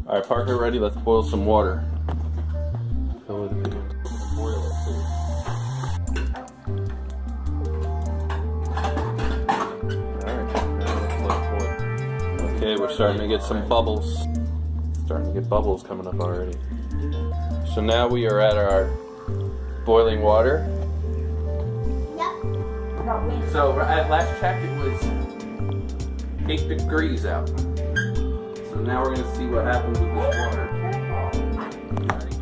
Alright, Parker, ready? Let's boil some water. Fill it in and boil it too. Alright, now let's let it boil. Okay, we're starting to get some bubbles. Starting to get bubbles coming up already. So now we are at our boiling water. Yep. So at last check it was 8 degrees out. So now we're going to see what happens with this water. Ready?